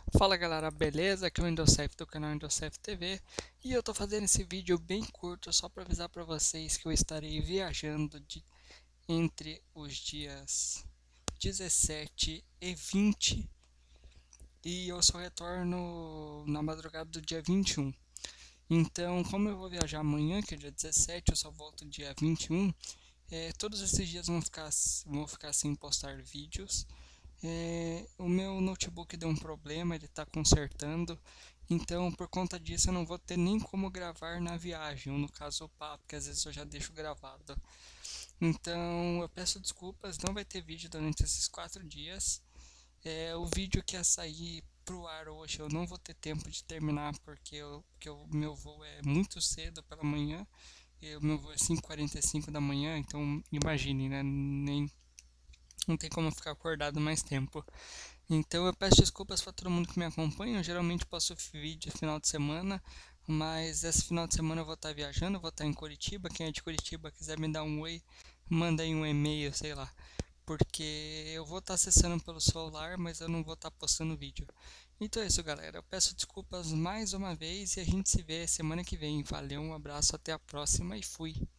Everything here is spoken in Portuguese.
Fala galera, beleza? Aqui é o Windowsaf do canal Windowsaf TV e eu tô fazendo esse vídeo bem curto só para avisar para vocês que eu estarei viajando entre os dias 17 e 20 e eu só retorno na madrugada do dia 21. Então, como eu vou viajar amanhã, que é dia 17, eu só volto dia 21, todos esses dias vão ficar sem postar vídeos. O meu notebook deu um problema, ele está consertando, então por conta disso eu não vou ter nem como gravar na viagem, ou no caso o papo, que às vezes eu já deixo gravado. Então eu peço desculpas, não vai ter vídeo durante esses 4 dias. O vídeo que ia sair pro ar hoje eu não vou ter tempo de terminar porque o meu voo é muito cedo pela manhã. E o meu voo é 5h45 da manhã, então imagine, né? Nem não tem como ficar acordado mais tempo. Então eu peço desculpas para todo mundo que me acompanha. Eu geralmente posto vídeo final de semana, mas esse final de semana eu vou estar viajando, eu vou estar em Curitiba. Quem é de Curitiba quiser me dar um oi, manda aí um e-mail, sei lá. Porque eu vou estar acessando pelo celular, mas eu não vou estar postando vídeo. Então é isso, galera. Eu peço desculpas mais uma vez e a gente se vê semana que vem. Valeu, um abraço, até a próxima e fui.